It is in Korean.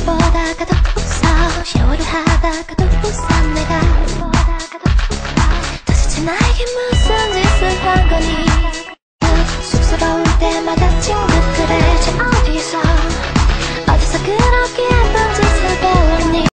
보다가도 웃어 샤워를 하다가도 웃어 내가 도대체 나에게 무슨 짓을 한 거니 쑥스러울 때마다 친구